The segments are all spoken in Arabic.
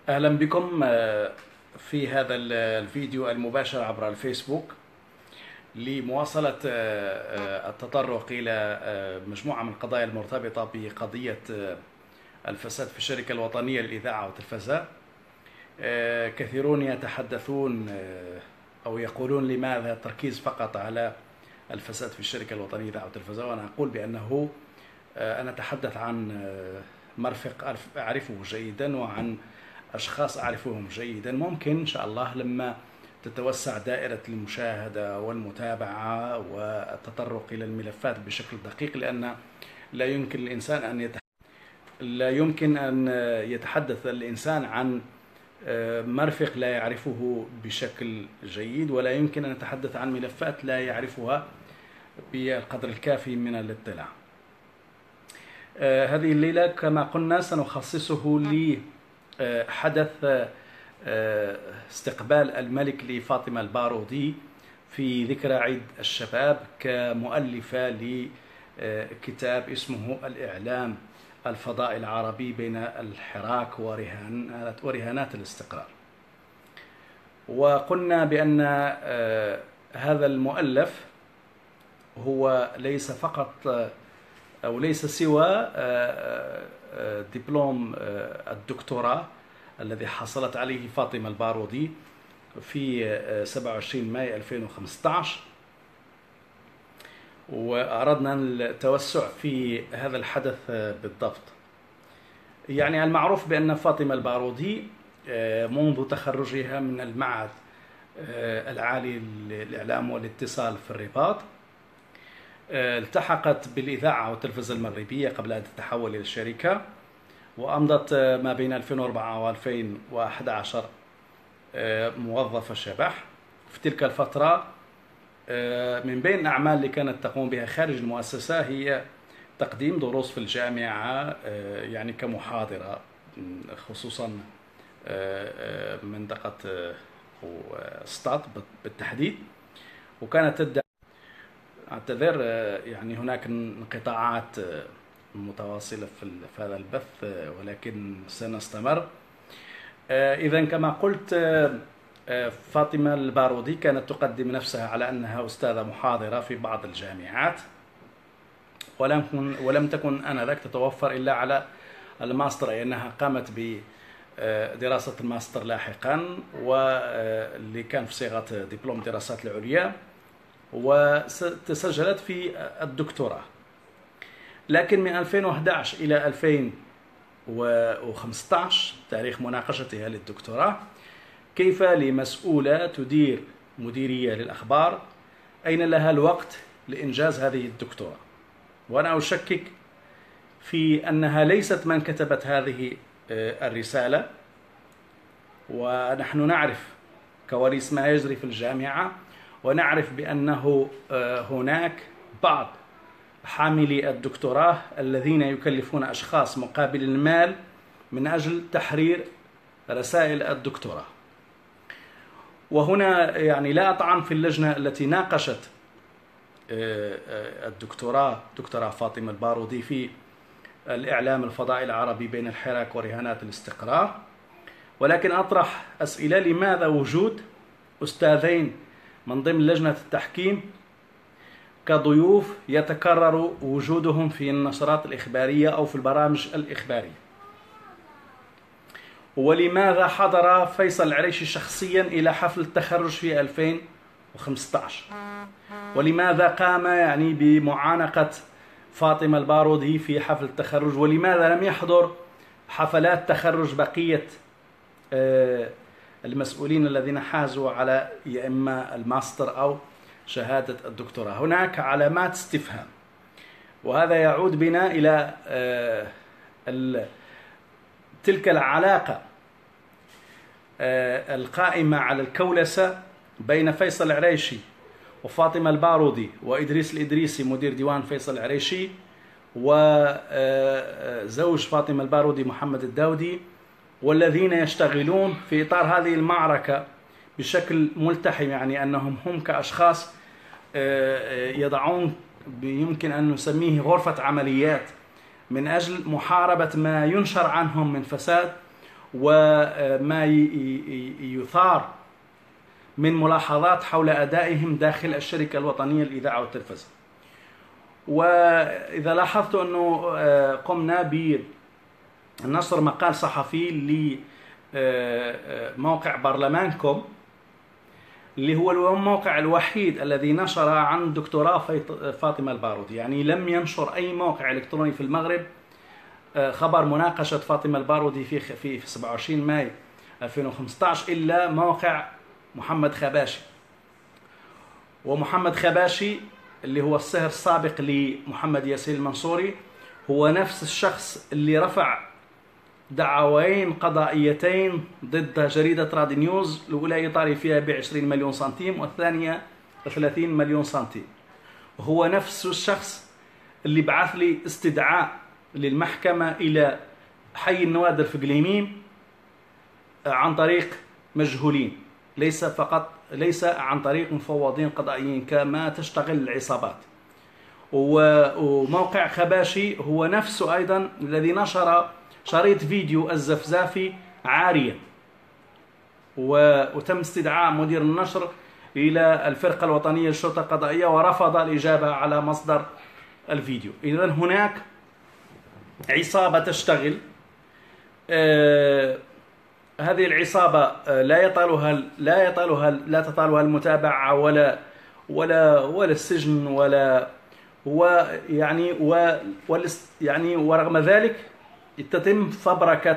أهلا بكم في هذا الفيديو المباشر عبر الفيسبوك لمواصلة التطرق إلى مجموعة من القضايا المرتبطة بقضية الفساد في الشركة الوطنية للإذاعة والتلفزة. كثيرون يتحدثون أو يقولون لماذا التركيز فقط على الفساد في الشركة الوطنية للإذاعة والتلفزة، وأنا أقول بأنه أنا أتحدث عن مرفق أعرفه جيدا وعن أشخاص أعرفهم جيدا. ممكن إن شاء الله لما تتوسع دائرة المشاهدة والمتابعة والتطرق إلى الملفات بشكل دقيق، لأن لا يمكن أن يتحدث الإنسان عن مرفق لا يعرفه بشكل جيد، ولا يمكن أن يتحدث عن ملفات لا يعرفها بالقدر الكافي من الاطلاع. هذه الليلة كما قلنا سنخصصه لحدث استقبال الملك لفاطمة البارودي في ذكرى عيد الشباب كمؤلفة لكتاب اسمه الإعلام الفضائي العربي بين الحراك ورهانات الاستقرار. وقلنا بأن هذا المؤلف هو ليس فقط أو ليس سوى دبلوم الدكتوراه الذي حصلت عليه فاطمة البارودي في 27 مايو 2015، وأردنا التوسع في هذا الحدث بالضبط. يعني المعروف بأن فاطمة البارودي منذ تخرجها من المعهد العالي للإعلام والاتصال في الرباط التحقت بالإذاعة والتلفزة المغربية قبل أن تتحول إلى الشركة، وأمضت ما بين 2004 و2011 موظفة شبح. في تلك الفترة من بين الأعمال اللي كانت تقوم بها خارج المؤسسة هي تقديم دروس في الجامعة، يعني كمحاضرة، خصوصا منطقة سطات بالتحديد. وكانت تدعي أعتذر يعني هناك انقطاعات متواصلة في هذا البث، ولكن سنستمر. إذن كما قلت فاطمة البارودي كانت تقدم نفسها على أنها أستاذة محاضرة في بعض الجامعات، ولم تكن آنذاك تتوفر إلا على الماستر، أي أنها قامت بدراسة الماستر لاحقا، واللي كان في صيغة دبلوم الدراسات العليا، وتسجلت في الدكتوراه. لكن من 2011 إلى 2015 تاريخ مناقشتها للدكتوراه، كيف لمسؤولة تدير مديرية للأخبار أين لها الوقت لإنجاز هذه الدكتوراه؟ وأنا أشكك في أنها ليست من كتبت هذه الرسالة، ونحن نعرف كواليس ما يجري في الجامعة، ونعرف بأنه هناك بعض حاملي الدكتوراه الذين يكلفون أشخاص مقابل المال من أجل تحرير رسائل الدكتوراه. وهنا يعني لا أطعن في اللجنة التي ناقشت دكتوراه فاطمة البارودي في الإعلام الفضائي العربي بين الحراك ورهانات الاستقرار، ولكن أطرح أسئلة: لماذا وجود أستاذين من ضمن لجنة التحكيم كضيوف يتكرر وجودهم في النشرات الإخبارية أو في البرامج الإخبارية؟ ولماذا حضر فيصل العريشي شخصيا إلى حفل التخرج في 2015؟ ولماذا قام يعني بمعانقة فاطمة البارودي في حفل التخرج؟ ولماذا لم يحضر حفلات تخرج بقية المسؤولين الذين حازوا على يا إما الماستر أو شهادة الدكتوراه؟ هناك علامات استفهام، وهذا يعود بنا إلى تلك العلاقة القائمة على الكولسة بين فيصل العريشي وفاطمة البارودي وإدريس الإدريسي مدير ديوان فيصل العريشي، وزوج فاطمة البارودي محمد الداودي، والذين يشتغلون في إطار هذه المعركة بشكل ملتحم، يعني أنهم هم كأشخاص يضعون يمكن أن نسميه غرفة عمليات من أجل محاربة ما ينشر عنهم من فساد وما يثار من ملاحظات حول أدائهم داخل الشركة الوطنية للإذاعة والتلفزة. وإذا لاحظت أنه قمنا بنشر مقال صحفي لموقع برلمانكم، اللي هو الموقع الوحيد الذي نشر عن دكتوراه فاطمة البارودي، يعني لم ينشر أي موقع إلكتروني في المغرب خبر مناقشة فاطمة البارودي في 27 ماي 2015 إلا موقع محمد خباشي. ومحمد خباشي اللي هو الصهر السابق لمحمد ياسين المنصوري هو نفس الشخص اللي رفع دعوين قضائيتين ضد جريدة رادي نيوز، الأولى يطالب فيها ب20 مليون سنتيم والثانية 30 مليون سنتيم. وهو نفس الشخص اللي بعث لي استدعاء للمحكمة إلى حي النوادر في قليميم عن طريق مجهولين، ليس عن طريق مفوضين قضائيين كما تشتغل العصابات. وموقع خباشي هو نفسه أيضا الذي نشر شريط فيديو الزفزافي عاريا، وتم استدعاء مدير النشر إلى الفرقة الوطنية للشرطة القضائية ورفض الإجابة على مصدر الفيديو. إذن هناك عصابة تشتغل، هذه العصابة لا تطالها المتابعة ولا السجن ورغم ذلك تتم فبركة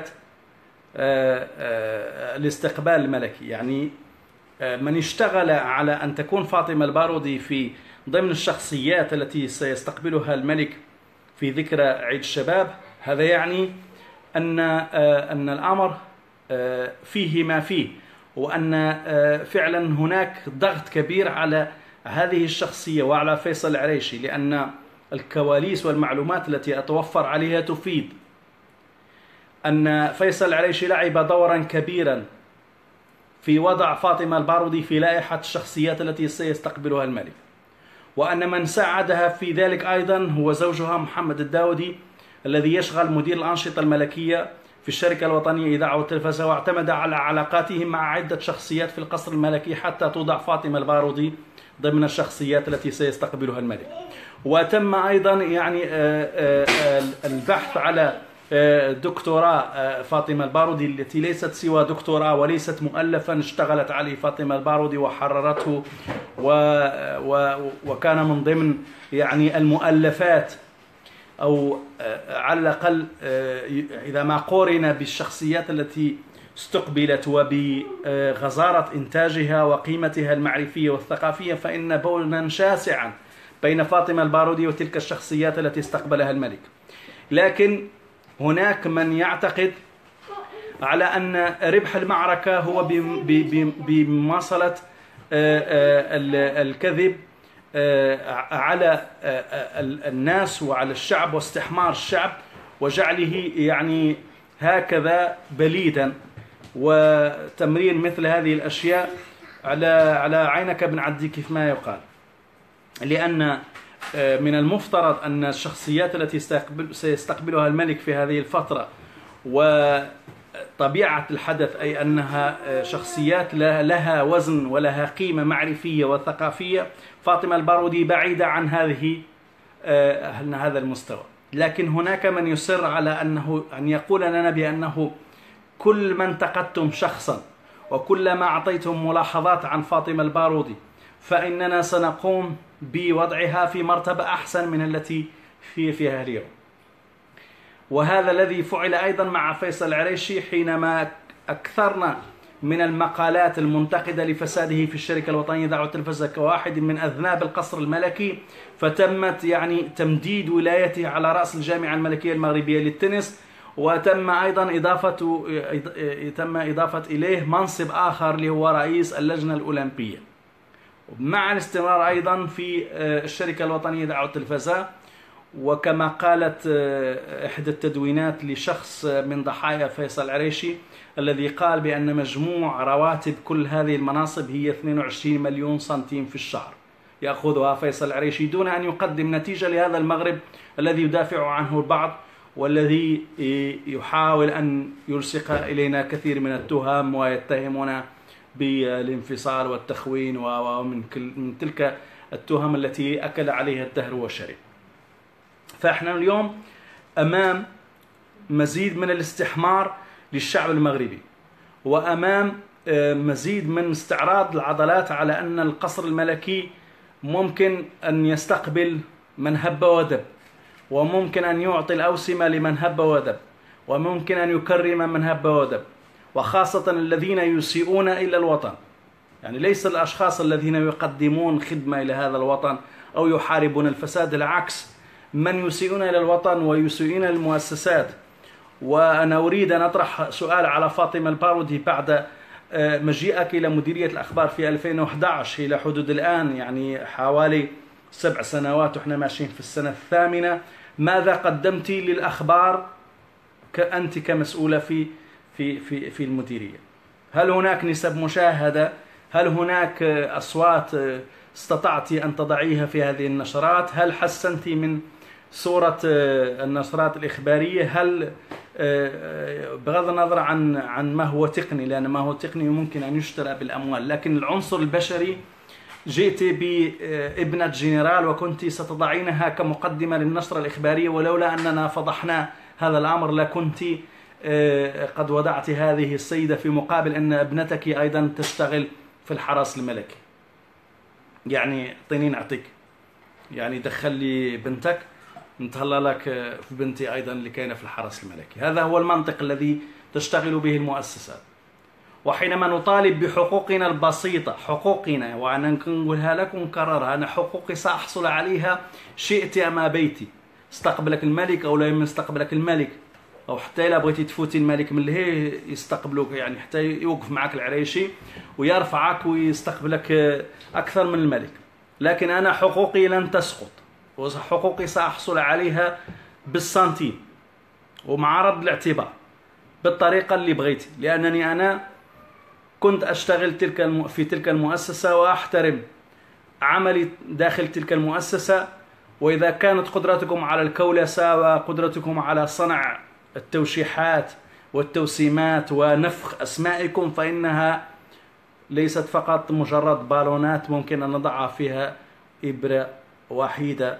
الاستقبال الملكي. يعني من اشتغل على أن تكون فاطمة البارودي في ضمن الشخصيات التي سيستقبلها الملك في ذكرى عيد الشباب، هذا يعني أن الأمر فيه ما فيه، وأن فعلا هناك ضغط كبير على هذه الشخصية وعلى فيصل العريشي، لأن الكواليس والمعلومات التي أتوفر عليها تفيد أن فيصل العريشي لعب دورا كبيرا في وضع فاطمة البارودي في لائحة الشخصيات التي سيستقبلها الملك، وأن من ساعدها في ذلك أيضا هو زوجها محمد الداودي الذي يشغل مدير الأنشطة الملكية في الشركة الوطنية للإذاعة والتلفزة، واعتمد على علاقاتهم مع عدة شخصيات في القصر الملكي حتى توضع فاطمة البارودي ضمن الشخصيات التي سيستقبلها الملك. وتم أيضا البحث على دكتوراه فاطمة البارودي التي ليست سوى دكتوراه وليست مؤلفا اشتغلت عليه فاطمة البارودي وحررته، وكان من ضمن المؤلفات، أو على الأقل إذا ما قورن بالشخصيات التي استقبلت وبغزارة إنتاجها وقيمتها المعرفية والثقافية، فإن بونا شاسعا بين فاطمة البارودي وتلك الشخصيات التي استقبلها الملك. لكن هناك من يعتقد على أن ربح المعركة هو بمواصلة الكذب على الناس وعلى الشعب واستحمار الشعب وجعله هكذا بليدا، وتمرير مثل هذه الأشياء على عينك بن عدي كيف ما يقال. لأن من المفترض أن الشخصيات التي سيستقبلها الملك في هذه الفترة وطبيعة الحدث أي أنها شخصيات لها وزن ولها قيمة معرفية وثقافية، فاطمة البارودي بعيدة عن هذا المستوى. لكن هناك من يصر على أن يقول لنا بأنه كل من انتقدتم شخصا وكلما أعطيتم ملاحظات عن فاطمة البارودي فإننا سنقوم بوضعها في مرتبة أحسن من التي فيها اليوم. وهذا الذي فعل أيضا مع فيصل العريشي حينما أكثرنا من المقالات المنتقدة لفساده في الشركة الوطنية للإذاعة والتلفزة كواحد من أذناب القصر الملكي، فتمت تمديد ولايته على رأس الجامعة الملكية المغربية للتنس، وتم أيضا إضافة إليه منصب آخر اللي هو رئيس اللجنة الأولمبية، مع الاستمرار أيضا في الشركة الوطنية للإذاعة والتلفزة. وكما قالت إحدى التدوينات لشخص من ضحايا فيصل العريشي الذي قال بأن مجموع رواتب كل هذه المناصب هي 22 مليون سنتيم في الشهر يأخذها فيصل العريشي دون أن يقدم نتيجة لهذا المغرب الذي يدافع عنه البعض والذي يحاول أن يلصق إلينا كثير من التهم ويتهمنا بالانفصال والتخوين ومن تلك التهم التي أكل عليها الدهر والشريف. فإحنا اليوم أمام مزيد من الاستحمار للشعب المغربي، وأمام مزيد من استعراض العضلات على أن القصر الملكي ممكن أن يستقبل من هب ودب، وممكن أن يعطي الأوسمة لمن هب ودب، وممكن أن يكرم من هب ودب، وخاصة الذين يسيئون إلى الوطن. يعني ليس الأشخاص الذين يقدمون خدمة إلى هذا الوطن أو يحاربون الفساد، العكس، من يسيئون إلى الوطن ويسيئون المؤسسات. وأنا أريد أن أطرح سؤال على فاطمة البارودي بعد مجيئك إلى مديرية الأخبار في 2011 إلى حدود الآن، يعني حوالي 7 سنوات وإحنا ماشيين في السنة الثامنة. ماذا قدمت للأخبار أنت كمسؤولة في المديرية؟ هل هناك نسب مشاهدة؟ هل هناك أصوات استطعت أن تضعيها في هذه النشرات؟ هل حسنت من صورة النشرات الإخبارية؟ هل بغض النظر عن ما هو تقني، لأن ما هو تقني ممكن أن يشترى بالأموال، لكن العنصر البشري، جئت بابنة جنرال وكنت ستضعينها كمقدمة للنشرة الإخبارية، ولولا أننا فضحنا هذا الأمر لكنت قد وضعت هذه السيدة في مقابل أن ابنتك أيضا تشتغل في الحرس الملكي. يعني اعطيني نعطيك، يعني دخل لي بنتك نتهلا لك في بنتي أيضا اللي كاينة في الحرس الملكي. هذا هو المنطق الذي تشتغل به المؤسسات. وحينما نطالب بحقوقنا البسيطة، حقوقنا، وأنا نقولها لكم ونكررها، أنا حقوقي سأحصل عليها شئت أم أبيت، استقبلك الملك أو لا يستقبلك الملك، أو حتى إلا بغيتي تفوتي الملك من لهيه يستقبلوك، يعني حتى يوقف معك العريشي ويرفعك ويستقبلك أكثر من الملك. لكن أنا حقوقي لن تسقط، وحقوقي سأحصل عليها بالسنتيم ومع رد الاعتبار بالطريقة اللي بغيتي، لأنني أنا كنت أشتغل في تلك المؤسسة وأحترم عملي داخل تلك المؤسسة. وإذا كانت قدرتكم على الكولسة وقدرتكم على صنع التوشيحات والتوسيمات ونفخ أسمائكم، فإنها ليست فقط مجرد بالونات ممكن أن نضعها فيها إبرة وحيدة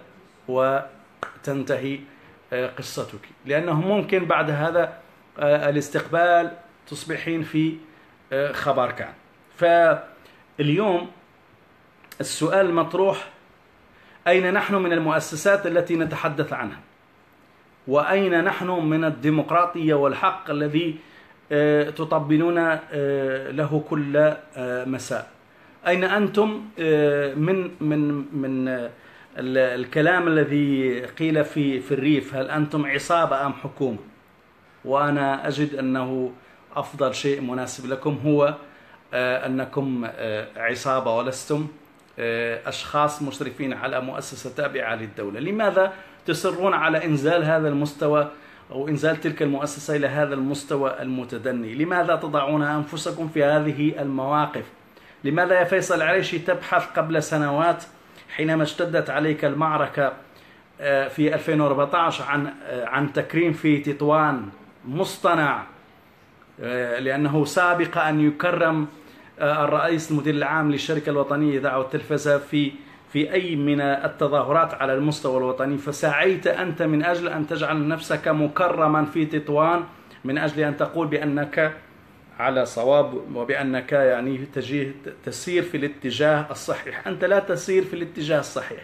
وتنتهي قصتك، لأنه ممكن بعد هذا الاستقبال تصبحين في خبر كان. فاليوم السؤال المطروح: أين نحن من المؤسسات التي نتحدث عنها؟ وأين نحن من الديمقراطية والحق الذي تطبلون له كل مساء؟ أين أنتم من الكلام الذي قيل في الريف: هل أنتم عصابة أم حكومة؟ وأنا أجد أنه أفضل شيء مناسب لكم هو أنكم عصابة ولستم أشخاص مشرفين على مؤسسة تابعة للدولة. لماذا تصرون على إنزال هذا المستوى أو إنزال تلك المؤسسة إلى هذا المستوى المتدني؟ لماذا تضعون أنفسكم في هذه المواقف؟ لماذا يا فيصل العريشي تبحث قبل سنوات حينما اشتدت عليك المعركة في 2014 عن تكريم في تطوان مصطنع، لأنه سابق أن يكرم الرئيس المدير العام للشركة الوطنية للإذاعة والتلفزة في أي من التظاهرات على المستوى الوطني، فسعيت أنت من أجل أن تجعل نفسك مكرما في تطوان، من أجل أن تقول بأنك على صواب وبأنك يعني تسير في الاتجاه الصحيح. أنت لا تسير في الاتجاه الصحيح،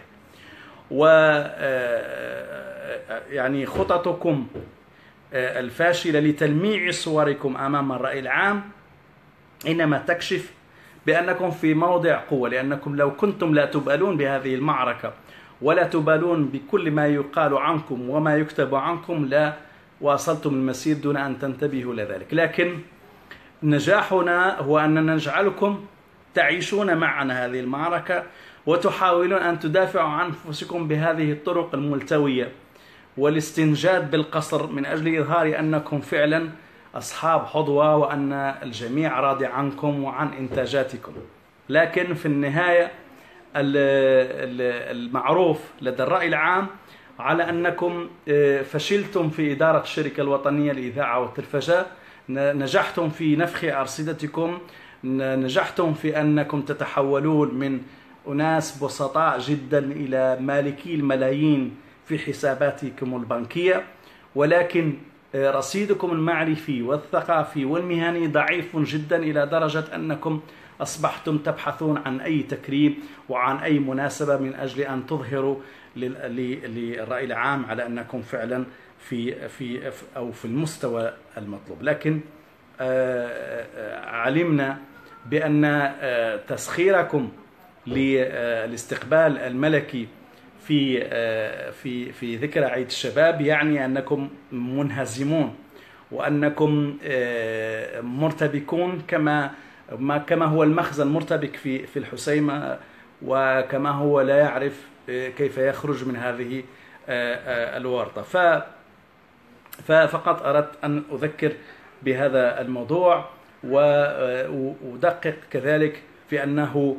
ويعني خططكم الفاشلة لتلميع صوركم أمام الرأي العام إنما تكشف بأنكم في موضع قوة، لأنكم لو كنتم لا تبالون بهذه المعركة ولا تبالون بكل ما يقال عنكم وما يكتب عنكم لا واصلتم المسير دون أن تنتبهوا لذلك. لكن نجاحنا هو أننا نجعلكم تعيشون معنا هذه المعركة وتحاولون أن تدافعوا عن أنفسكم بهذه الطرق الملتوية والاستنجاد بالقصر من أجل إظهار أنكم فعلا أصحاب حظوة وأن الجميع راضي عنكم وعن إنتاجاتكم. لكن في النهاية المعروف لدى الرأي العام على أنكم فشلتم في إدارة الشركة الوطنية للإذاعة والتلفزة، نجحتم في نفخ أرصدتكم، نجحتم في أنكم تتحولون من أناس بسطاء جدا إلى مالكي الملايين في حساباتكم البنكية، ولكن رصيدكم المعرفي والثقافي والمهني ضعيف جدا إلى درجة أنكم أصبحتم تبحثون عن أي تكريم وعن أي مناسبة من أجل أن تظهروا للرأي العام على أنكم فعلا في المستوى المطلوب. لكن علمنا بأن تسخيركم للاستقبال الملكي في ذكرى عيد الشباب يعني أنكم منهزمون، وأنكم مرتبكون كما هو المخزن مرتبك في الحسيمة، وكما هو لا يعرف كيف يخرج من هذه الورطة. فقط أردت أن أذكر بهذا الموضوع، وأدقق كذلك في أنه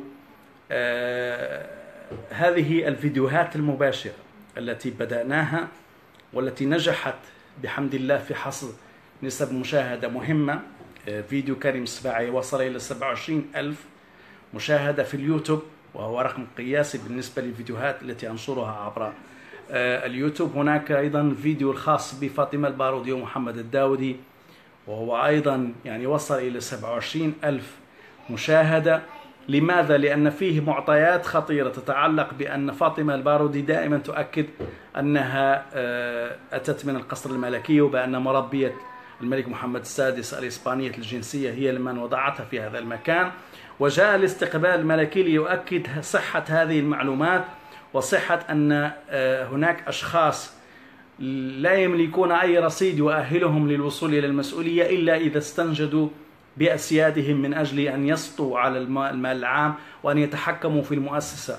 هذه الفيديوهات المباشرة التي بدأناها والتي نجحت بحمد الله في حصد نسب مشاهدة مهمة. فيديو كريم السباعي وصل إلى 27,000 مشاهدة في اليوتيوب، وهو رقم قياسي بالنسبة للفيديوهات التي أنشرها عبر اليوتيوب. هناك أيضا فيديو الخاص بفاطمة البارودي ومحمد الداودي، وهو أيضا يعني وصل إلى 27,000 مشاهدة. لماذا؟ لأن فيه معطيات خطيرة تتعلق بأن فاطمة البارودي دائما تؤكد أنها أتت من القصر الملكي، وبأن مربية الملك محمد السادس الإسبانية الجنسية هي من وضعتها في هذا المكان. وجاء الاستقبال الملكي ليؤكد صحة هذه المعلومات، وصحة أن هناك أشخاص لا يملكون أي رصيد يؤهلهم للوصول إلى المسؤولية إلا إذا استنجدوا بأسيادهم من أجل أن يسطوا على المال العام وأن يتحكموا في المؤسسة.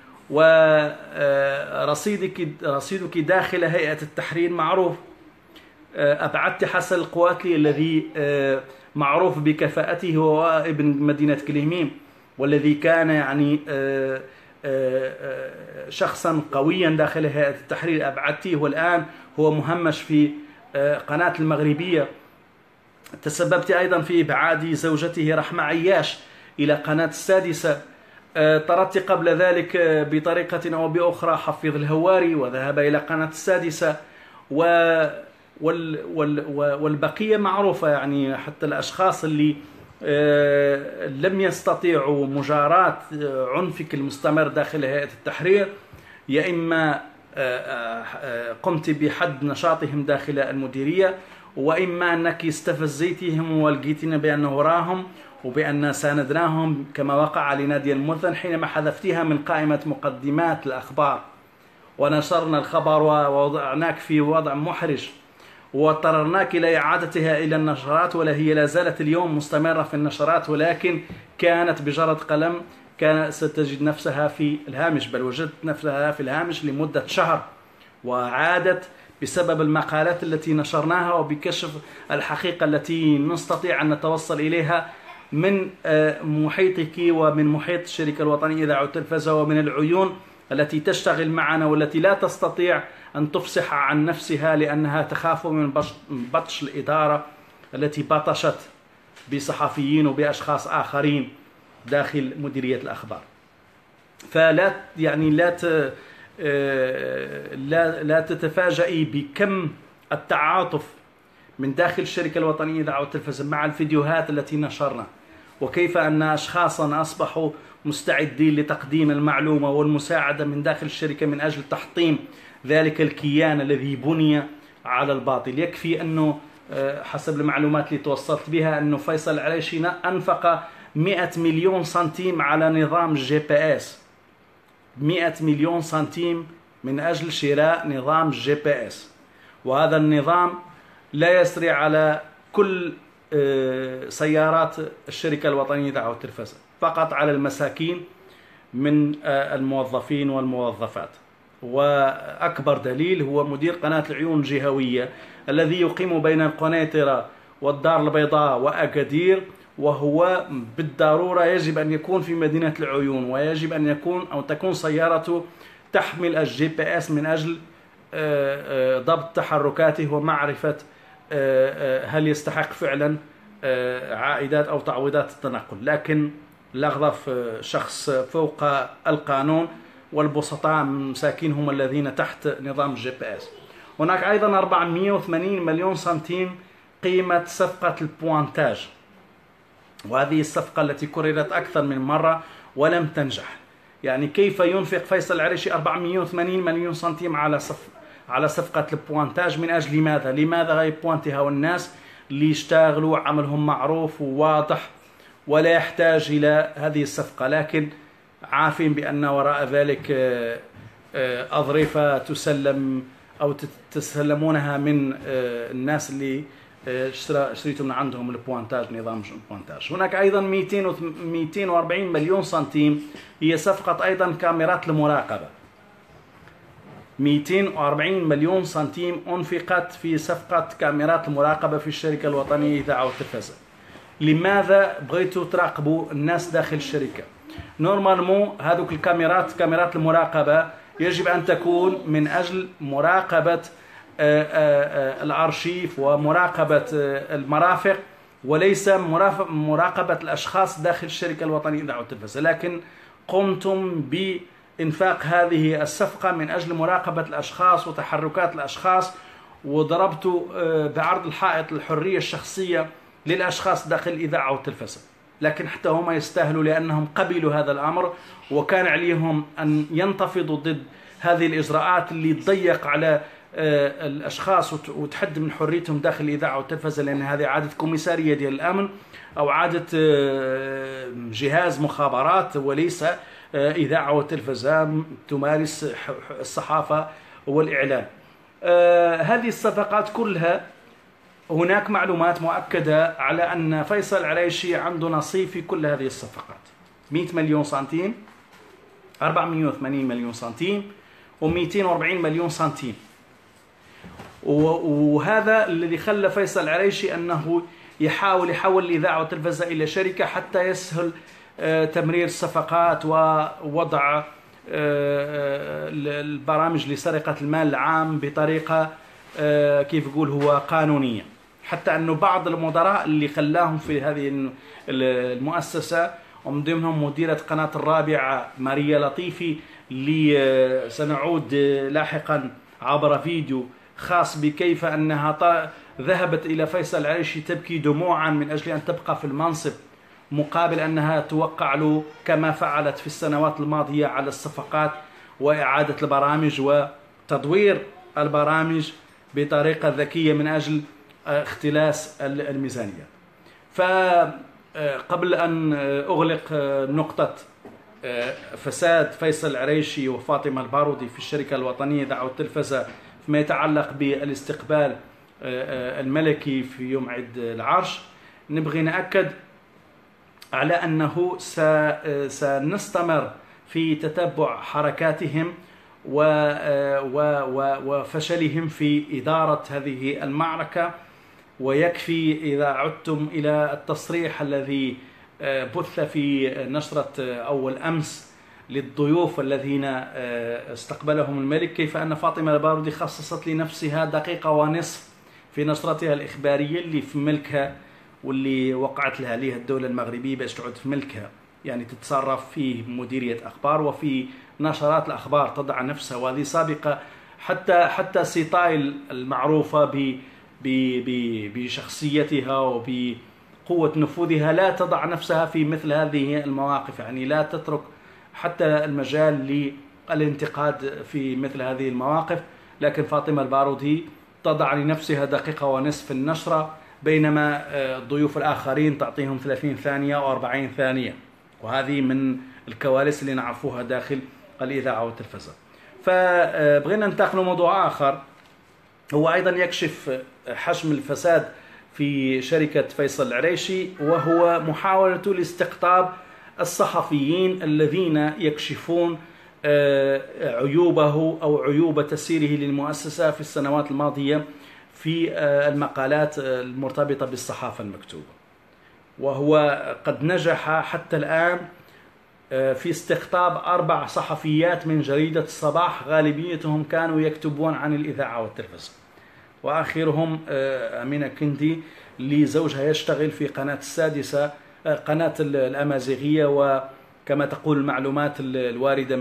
ورصيدك داخل هيئة التحرير معروف. أبعدت حسن القواتلي الذي معروف بكفاءته، هو ابن مدينة كليميم، والذي كان يعني شخصا قويا داخل هيئة التحرير، أبعدته، والآن هو مهمش في قناة المغربية. تسببت أيضا في إبعاد زوجته رحمة عياش إلى قناة السادسة. طردت قبل ذلك بطريقة أو بأخرى حفيظ الهواري وذهب إلى قناة السادسة، والبقية معروفة. يعني حتى الأشخاص اللي لم يستطيعوا مجاراة عنفك المستمر داخل هيئة التحرير، يا إما قمت بحد نشاطهم داخل المديرية، وإما أنك استفزيتهم ولقيتنا بأن وراهم وبأن ساندناهم، كما وقع لنادية المذن حينما حذفتها من قائمة مقدمات الأخبار ونشرنا الخبر ووضعناك في وضع محرج، واضطررناك إلى إعادتها إلى النشرات، ولا هي لا زالت اليوم مستمرة في النشرات، ولكن كانت بجرد قلم كان ستجد نفسها في الهامش، بل وجدت نفسها في الهامش لمدة شهر، وعادت بسبب المقالات التي نشرناها وبكشف الحقيقة التي نستطيع أن نتوصل إليها من محيطك ومن محيط الشركة الوطنية للإذاعة والتلفزة، ومن العيون التي تشتغل معنا والتي لا تستطيع أن تفصح عن نفسها لأنها تخاف من بطش الإدارة التي بطشت بصحفيين وبأشخاص آخرين داخل مديرية الأخبار. فلا يعني لا تتفاجئي بكم التعاطف من داخل الشركة الوطنية للإذاعة والتلفزة مع الفيديوهات التي نشرنا، وكيف أن أشخاصا أصبحوا مستعدين لتقديم المعلومة والمساعدة من داخل الشركة من أجل تحطيم ذلك الكيان الذي بني على الباطل. يكفي أنه حسب المعلومات اللي توصلت بها أنه فيصل العريشي أنفق 100 مليون سنتيم على نظام GPS، 100 مليون سنتيم من أجل شراء نظام GPS، وهذا النظام لا يسري على كل سيارات الشركة الوطنية للإذاعة والتلفزة، فقط على المساكين من الموظفين والموظفات. وأكبر دليل هو مدير قناة العيون الجهوية الذي يقيم بين القنيطرة والدار البيضاء وأكادير، وهو بالضرورة يجب أن يكون في مدينة العيون، ويجب أن تكون سيارته تحمل الGPS من أجل ضبط تحركاته ومعرفة هل يستحق فعلا عائدات أو تعويضات التنقل. لكن الأغضف شخص فوق القانون، والبسطاء مساكين هم الذين تحت نظام GPS. هناك أيضا 480 مليون سنتيم قيمة صفقة البوانتاج، وهذه الصفقة التي كررت أكثر من مرة ولم تنجح. يعني كيف ينفق فيصل العريشي 480 مليون سنتيم على صفقة البوانتاج؟ من أجل ماذا؟ لماذا غيبوانتها والناس اللي يشتغلوا عملهم معروف وواضح ولا يحتاج إلى هذه الصفقة؟ لكن عارفين بأن وراء ذلك أظرفة تسلم أو تسلمونها من الناس اللي اشتريتوا من عندهم البوانتاج، نظام البوانتاج. هناك أيضا 240 مليون سنتيم هي صفقة أيضا كاميرات المراقبة. 240 مليون سنتيم أنفقت في صفقة كاميرات المراقبة في الشركة الوطنية للإذاعة والتلفزة. لماذا بغيتوا تراقبوا الناس داخل الشركة؟ نورمالمون هذوك الكاميرات، كاميرات المراقبة، يجب أن تكون من أجل مراقبة الأرشيف ومراقبة المرافق، وليس مراقبة الأشخاص داخل الشركة الوطنية للإذاعة والتلفزة. لكن قمتم بإنفاق هذه الصفقة من أجل مراقبة الأشخاص وتحركات الأشخاص، وضربتوا بعرض الحائط الحرية الشخصية للأشخاص داخل الإذاعة والتلفزة. لكن حتى هم يستاهلوا، لأنهم قبلوا هذا الأمر، وكان عليهم أن ينتفضوا ضد هذه الإجراءات اللي تضيق على الأشخاص وتحد من حريتهم داخل الإذاعة والتلفزة، لأن هذه عادة كوميسارية ديال الأمن أو عادة جهاز مخابرات، وليس إذاعة وتلفزة تمارس الصحافة والإعلام. هذه الصفقات كلها هناك معلومات مؤكدة على أن فيصل العريشي عنده نصيب في كل هذه الصفقات. 100 مليون سنتيم، 480 مليون سنتيم، و240 مليون سنتيم. وهذا الذي خلى فيصل العريشي أنه يحول الإذاعة والتلفزة إلى شركة حتى يسهل تمرير الصفقات ووضع البرامج لسرقة المال العام بطريقة كيف يقول هو قانونية. حتى أنه بعض المدراء اللي خلاهم في هذه المؤسسة، ومن ضمنهم مديرة قناة الرابعة ماريا لطيفي، اللي سنعود لاحقا عبر فيديو خاص بكيف أنها ذهبت إلى فيصل العريشي تبكي دموعا من أجل أن تبقى في المنصب، مقابل أنها توقع له كما فعلت في السنوات الماضية على الصفقات وإعادة البرامج وتدوير البرامج بطريقة ذكية من أجل اختلاس الميزانية. فقبل أن أغلق نقطة فساد فيصل العريشي وفاطمة البارودي في الشركة الوطنية للإذاعة والتلفزة فيما يتعلق بالاستقبال الملكي في يوم عيد العرش، نبغي نأكد على أنه سنستمر في تتبع حركاتهم وفشلهم في إدارة هذه المعركة. ويكفي إذا عدتم إلى التصريح الذي بث في نشرة أول أمس للضيوف الذين استقبلهم الملك، كيف أن فاطمة البارودي خصصت لنفسها دقيقة ونصف في نشرتها الإخبارية اللي في ملكها واللي وقعت لها عليها الدولة المغربية باش تعود في ملكها، يعني تتصرف في مديرية أخبار وفي نشرات الأخبار تضع نفسها. وهذه سابقة حتى سيطايل المعروفة بشخصيتها وبقوة نفوذها لا تضع نفسها في مثل هذه المواقف، يعني لا تترك حتى المجال للانتقاد في مثل هذه المواقف. لكن فاطمة البارودي تضع لنفسها دقيقة ونصف النشرة، بينما الضيوف الآخرين تعطيهم 30 ثانية أو 40 ثانية، وهذه من الكوارث اللي نعرفوها داخل الإذاعة والتلفزة. فبغينا ننتقل لموضوع آخر هو أيضا يكشف حجم الفساد في شركة فيصل العريشي، وهو محاولة لاستقطاب الصحفيين الذين يكشفون عيوبه أو عيوب تسييره للمؤسسة في السنوات الماضية في المقالات المرتبطة بالصحافة المكتوبة. وهو قد نجح حتى الآن في استقطاب 4 صحفيات من جريدة الصباح، غالبيتهم كانوا يكتبون عن الإذاعة والتلفزيون، وآخرهم أمينة كندي لزوجها يشتغل في قناة السادسة، قناة الأمازيغية. وكما تقول المعلومات الواردة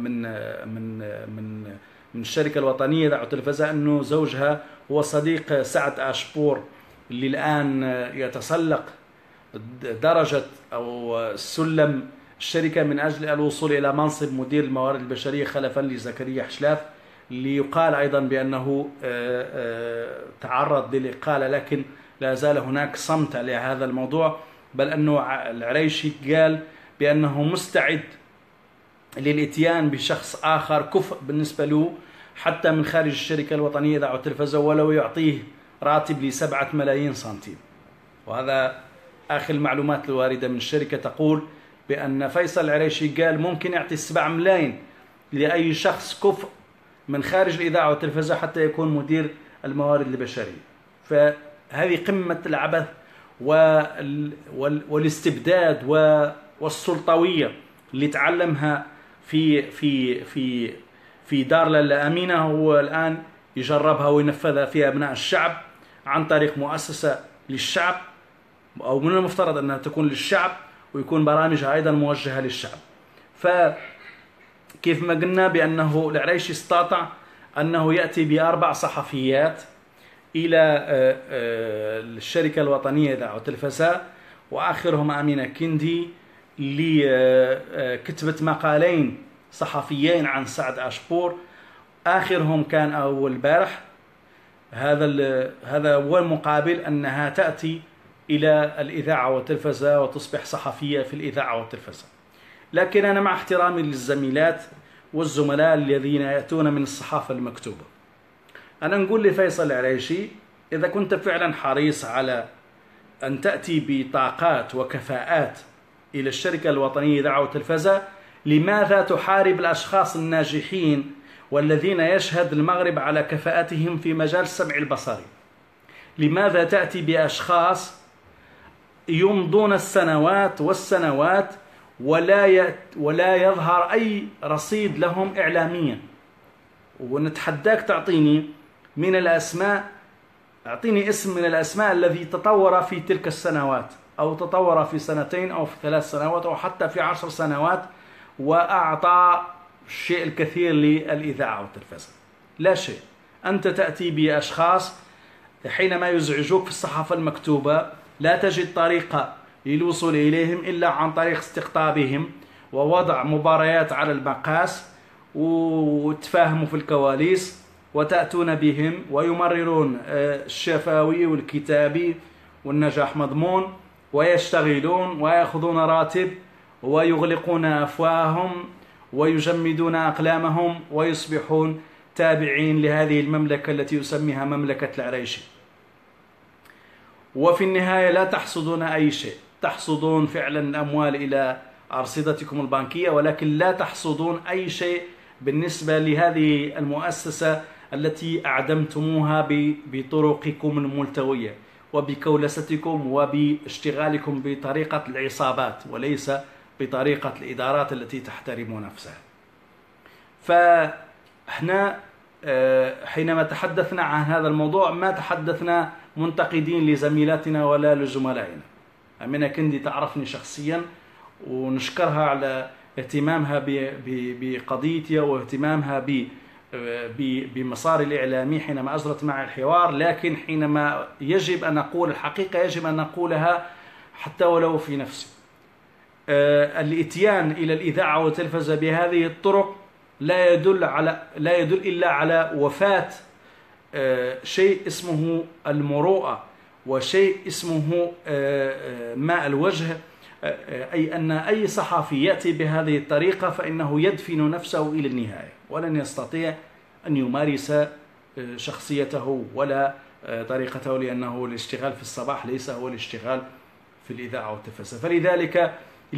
من الشركة الوطنية للإذاعة والتلفزيون أنه زوجها هو صديق سعد آشبور، اللي الآن يتسلق درجة أو سلم الشركة من أجل الوصول إلى منصب مدير الموارد البشرية خلفا لزكريا حشلاف، اللي يقال أيضا بأنه تعرض للإقالة، لكن لا زال هناك صمت على هذا الموضوع. بل أنه العريشي قال بأنه مستعد للإتيان بشخص آخر كفء بالنسبة له حتى من خارج الشركة الوطنية للإذاعة والتلفزيون، ولو يعطيه راتب ل7 ملايين سنتيم. وهذا آخر المعلومات الواردة من الشركة تقول بأن فيصل العريشي قال ممكن يعطي 7 ملايين لأي شخص كفء من خارج الإذاعة والتلفزيون حتى يكون مدير الموارد البشرية. فهذه قمة العبث والاستبداد والسلطوية اللي تعلمها في دار لالا أمينة، هو الآن يجربها وينفذها في أبناء الشعب عن طريق مؤسسة للشعب، أو من المفترض أنها تكون للشعب ويكون برامجها أيضا موجهة للشعب. فكيف ما قلنا بأنه العريشي استطاع أنه يأتي ب4 صحفيات إلى الشركة الوطنية للإذاعة والتلفزيون، وآخرهم أمينة كندي اللي كتبت مقالين صحفيين عن سعد آشبور. آخرهم كان أول البارح، هذا هو المقابل أنها تأتي إلى الإذاعة والتلفزيون وتصبح صحفية في الإذاعة والتلفزيون. لكن أنا مع احترامي للزميلات والزملاء الذين يأتون من الصحافة المكتوبة، أنا نقول لفيصل العريشي إذا كنت فعلا حريص على أن تأتي بطاقات وكفاءات إلى الشركة الوطنية للإذاعة والتلفزيون، لماذا تحارب الأشخاص الناجحين والذين يشهد المغرب على كفاءتهم في مجال السمع البصري؟ لماذا تأتي بأشخاص يمضون السنوات والسنوات ولا يظهر أي رصيد لهم إعلاميا؟ ونتحداك تعطيني من الأسماء، أعطيني اسم من الأسماء الذي تطور في تلك السنوات، أو تطور في 2 أو في 3 سنوات أو حتى في 10 سنوات وأعطى الشيء الكثير للإذاعة والتلفزيون. لا شيء. أنت تأتي بأشخاص حينما يزعجوك في الصحافة المكتوبة لا تجد طريقة للوصول إليهم إلا عن طريق استقطابهم ووضع مباريات على المقاس وتفاهموا في الكواليس، وتأتون بهم ويمررون الشفوي والكتابي والنجاح مضمون، ويشتغلون ويأخذون راتب ويغلقون أفواههم ويجمدون أقلامهم ويصبحون تابعين لهذه المملكة التي يسميها مملكة العريشي. وفي النهاية لا تحصدون أي شيء، تحصدون فعلا الأموال إلى أرصدتكم البنكية، ولكن لا تحصدون أي شيء بالنسبة لهذه المؤسسة التي أعدمتموها بطرقكم الملتوية وبكولستكم وباشتغالكم بطريقة العصابات وليس بطريقة الإدارات التي تحترم نفسها. فإحنا حينما تحدثنا عن هذا الموضوع ما تحدثنا منتقدين لزميلاتنا ولا لزملائنا. أمينة كندي تعرفني شخصيا ونشكرها على اهتمامها بقضيتي واهتمامها بمسار الإعلامي حينما أجرت معي الحوار، لكن حينما يجب أن نقول الحقيقة يجب أن نقولها حتى ولو في نفسي. الإتيان إلى الإذاعة والتلفزيون بهذه الطرق لا يدل إلا على وفاة شيء اسمه المروءة وشيء اسمه ماء الوجه، أي أن أي صحفي يأتي بهذه الطريقة فإنه يدفن نفسه إلى النهاية ولن يستطيع أن يمارس شخصيته ولا طريقته، لأنه الاشتغال في الصباح ليس هو الاشتغال في الإذاعة والتلفزيون. فلذلك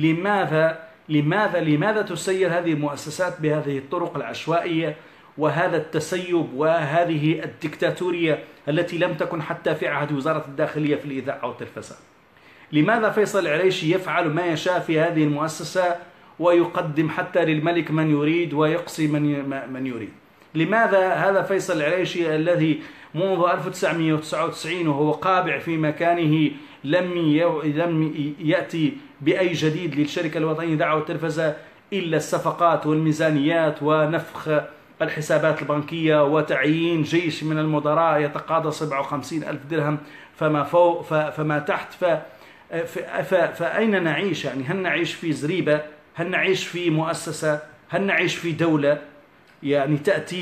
لماذا تسير هذه المؤسسات بهذه الطرق العشوائية وهذا التسيب وهذه الدكتاتورية التي لم تكن حتى في عهد وزارة الداخلية في الإذاعة والتلفزيون؟ لماذا فيصل العريشي يفعل ما يشاء في هذه المؤسسة ويقدم حتى للملك من يريد ويقصي من يريد. لماذا هذا فيصل العريشي الذي منذ 1999 وهو قابع في مكانه لم يأتي بأي جديد للشركة الوطنية للإذاعة والتلفزة إلا الصفقات والميزانيات ونفخ الحسابات البنكية وتعيين جيش من المدراء يتقاضى 57,000 درهم فما تحت. فأين نعيش؟ يعني هل نعيش في زريبة؟ هل نعيش في مؤسسة؟ هل نعيش في دولة؟ يعني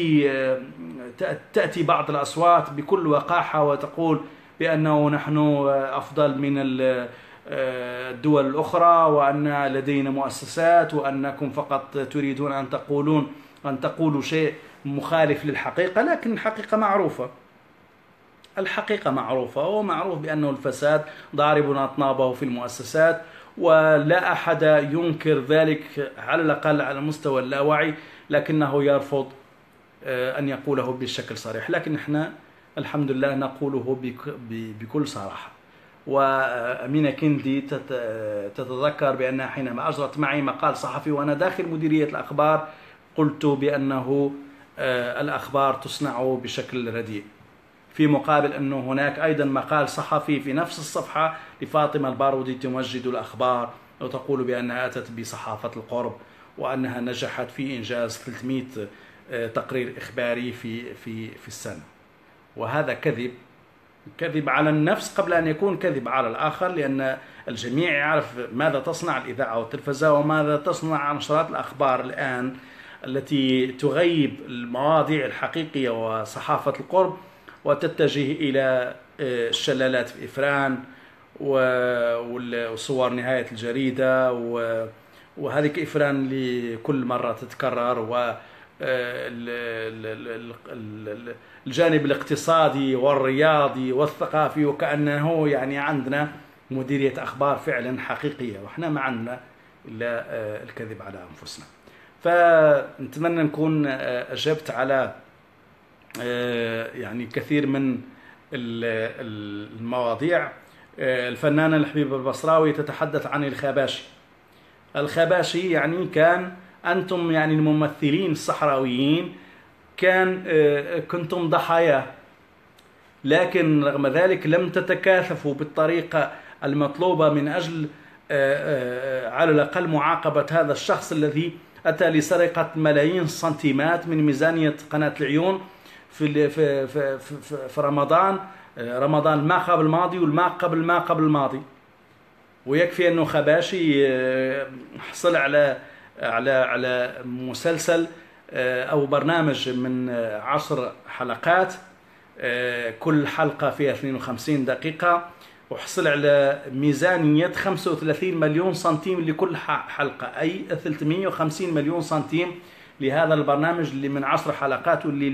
تأتي بعض الأصوات بكل وقاحة وتقول بأنه نحن أفضل من الدول الأخرى، وأن لدينا مؤسسات، وأنكم فقط تريدون أن تقولوا شيء مخالف للحقيقة. لكن الحقيقة معروفة، الحقيقة معروفة، ومعروف بأنه الفساد ضارب أطنابه في المؤسسات، ولا أحد ينكر ذلك على الأقل على مستوى اللاوعي، لكنه يرفض أن يقوله بشكل صريح. لكن إحنا الحمد لله نقوله بكل صراحة. وأمينة كندي تتذكر بأنها حينما أجرت معي مقال صحفي وأنا داخل مديرية الأخبار قلت بأنه الأخبار تصنع بشكل رديء، في مقابل أنه هناك أيضا مقال صحفي في نفس الصفحة لفاطمة البارودي تمجد الأخبار وتقول بأنها أتت بصحافة القرب وأنها نجحت في إنجاز 300 تقرير إخباري في السنة. وهذا كذب على النفس قبل أن يكون كذب على الآخر، لأن الجميع يعرف ماذا تصنع الإذاعة والتلفزة وماذا تصنع نشرات الأخبار الآن التي تغيب المواضيع الحقيقية وصحافة القرب وتتجه إلى الشلالات في إفران وصور نهاية الجريدة وهذه إفران لكل مرة تتكرر، والجانب الاقتصادي والرياضي والثقافي، وكأنه يعني عندنا مديرية أخبار فعلا حقيقية، وإحنا ما عندنا إلا الكذب على أنفسنا. فنتمنى نكون أجبت على يعني كثير من المواضيع. الفنانة الحبيبة البصراوي تتحدث عن الخباشي يعني كان أنتم يعني الممثلين الصحراويين كنتم ضحايا، لكن رغم ذلك لم تتكاثفوا بالطريقة المطلوبة من أجل على الأقل معاقبة هذا الشخص الذي أتى لسرقة ملايين السنتيمات من ميزانية قناة العيون في رمضان ما قبل الماضي والما قبل ما قبل الماضي. ويكفي أنه خباشي حصل على مسلسل أو برنامج من 10 حلقات، كل حلقة فيها 52 دقيقة، وحصل على ميزانية 35 مليون سنتيم لكل حلقة، أي 350 مليون سنتيم لهذا البرنامج اللي من 10 حلقات، واللي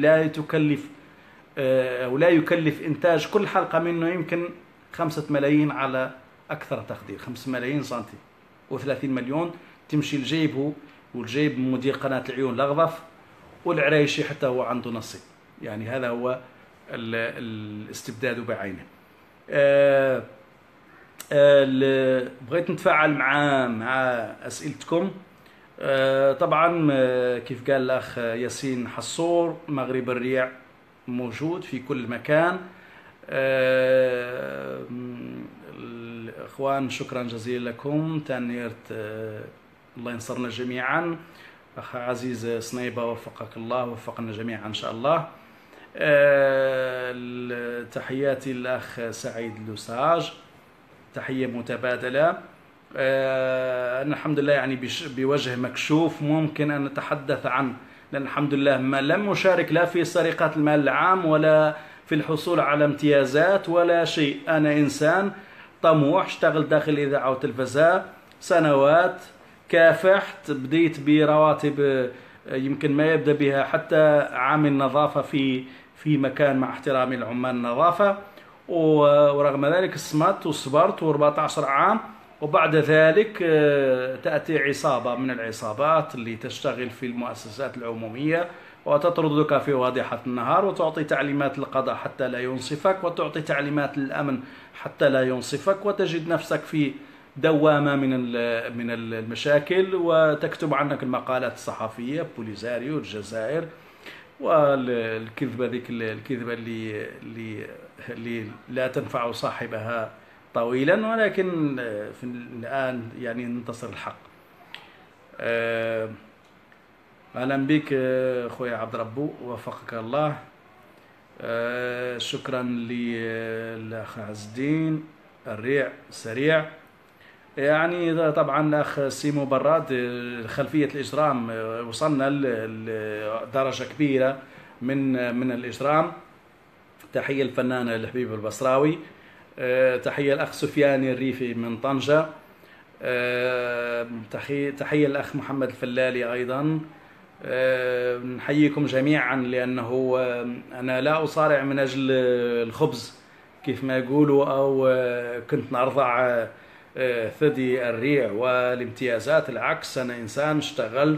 لا يكلف إنتاج كل حلقة منه يمكن 5 ملايين على أكثر تقدير، 5 ملايين سنتيم، و30 مليون تمشي لجيبه والجيب مدير قناة العيون الأغضف، والعريشي حتى هو عنده نصيب. يعني هذا هو الاستبداد بعينه. بغيت نتفاعل مع أسئلتكم. طبعا كيف قال الأخ ياسين حصور، مغرب الريع موجود في كل مكان. الإخوان شكرا جزيلا لكم، تانيرت الله ينصرنا جميعا. أخ عزيز صنيبة وفقك الله، وفقنا جميعا إن شاء الله. تحياتي للأخ سعيد لوساج، تحية متبادلة. أنا الحمد لله يعني بوجه مكشوف ممكن أن نتحدث عن، لأن الحمد لله ما لم أشارك لا في سرقة المال العام ولا في الحصول على امتيازات ولا شيء. أنا إنسان طموح، اشتغل داخل الإذاعة والتلفزة سنوات، كافحت، بديت برواتب يمكن ما يبدأ بها حتى عامل نظافة في مكان، مع احترامي لعمال النظافة، ورغم ذلك صمت وصبرت 14 عام. وبعد ذلك تأتي عصابة من العصابات اللي تشتغل في المؤسسات العمومية وتطردك في واضحة النهار، وتعطي تعليمات للقضاء حتى لا ينصفك، وتعطي تعليمات للأمن حتى لا ينصفك، وتجد نفسك دوامة من المشاكل، وتكتب عنك المقالات الصحفية، بوليزاريو الجزائر، والكذبة ذيك الكذبة اللي لا تنفع صاحبها طويلا، ولكن في الآن يعني ننتصر الحق. أهلا بك خويا عبد ربو، وفقك الله. شكرا للأخ عز الدين الريع سريع. يعني طبعا الأخ سيمو براد، خلفية الإجرام وصلنا لدرجة كبيرة من الإجرام. تحية الفنانة الحبيب البصراوي، تحية الأخ سفيان الريفي من طنجة، تحية الأخ محمد الفلالي أيضا. نحييكم جميعا، لأنه أنا لا أصارع من أجل الخبز كيف ما يقولوا، أو كنت نرضع ثدي الريع والامتيازات. العكس، أنا إنسان اشتغلت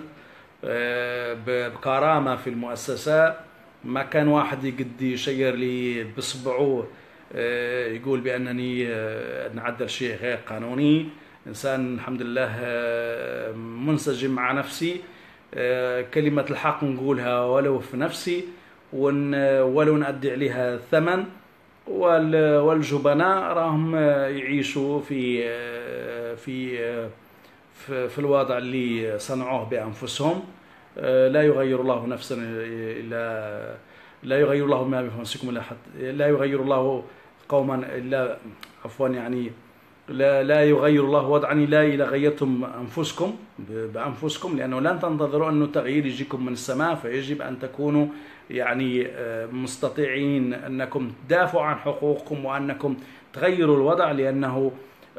بكرامة في المؤسسة. ما كان واحد يقد يشير لي بصبعه يقول بأنني نعدل شيء غير قانوني. إنسان الحمد لله منسجم مع نفسي، كلمة الحق نقولها ولو في نفسي، ولو نأدي عليها الثمن. والجبناء راهم يعيشوا في الوضع اللي صنعوه بأنفسهم. لا يغير الله نفسا إلا لا يغير الله ما بأنفسكم إلا لا يغير الله قوما إلا عفوا يعني لا يغير الله وضعا إلا غيرتم أنفسكم بأنفسكم، لأنه لن تنتظروا أن التغيير يجيكم من السماء. فيجب أن تكونوا يعني مستطيعين أنكم تدافعوا عن حقوقكم، وأنكم تغيروا الوضع، لأنه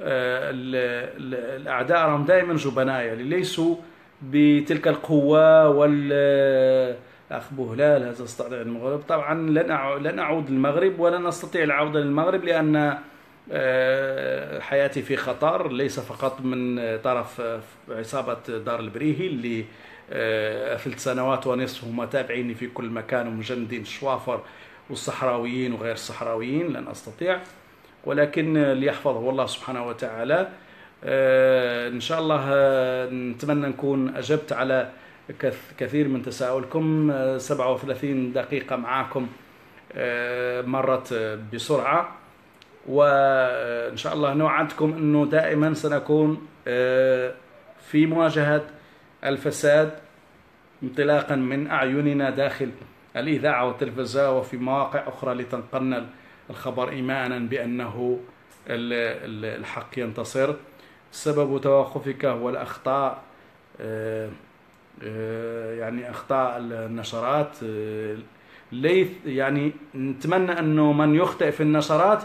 الأعداء هم دائما جبناء، يعني ليسوا بتلك القوة. أخ بوهلال هذا استطيع المغرب. طبعا لن أعود للمغرب، ولن أستطيع العودة للمغرب، لأن حياتي في خطر، ليس فقط من طرف عصابة دار البريهي اللي 3 سنوات ونصف هم تابعيني في كل مكان، ومجندين الشوافر والصحراويين وغير الصحراويين. لن أستطيع، ولكن ليحفظه الله سبحانه وتعالى. إن شاء الله نتمنى نكون أجبت على كثير من تساؤلكم. 37 دقيقة معاكم مرت بسرعة، وإن شاء الله نوعدكم أنه دائما سنكون في مواجهة الفساد، انطلاقا من أعيننا داخل الإذاعة والتلفزيون وفي مواقع أخرى، لتنقلنا الخبر إيمانا بأنه الحق ينتصر. سبب توقفك هو الأخطاء، يعني أخطاء النشرات. يعني نتمنى أنه من يخطئ في النشرات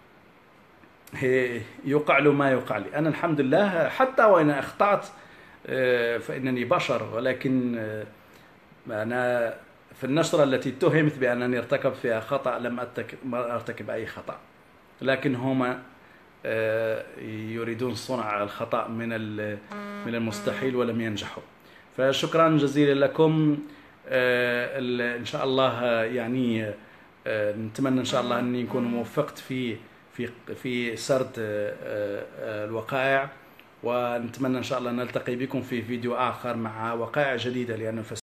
يقع له ما يقع لي. أنا الحمد لله حتى وإن أخطأت فإنني بشر، ولكن أنا في النشرة التي اتهمت بأنني ارتكب فيها خطأ لم أرتكب أي خطأ، لكن هم يريدون صنع الخطأ من المستحيل ولم ينجحوا. فشكرا جزيلا لكم. إن شاء الله يعني نتمنى إن شاء الله أني نكون موفقت في سرد الوقائع، ونتمنى إن شاء الله نلتقي بكم في فيديو آخر مع وقائع جديدة، لأن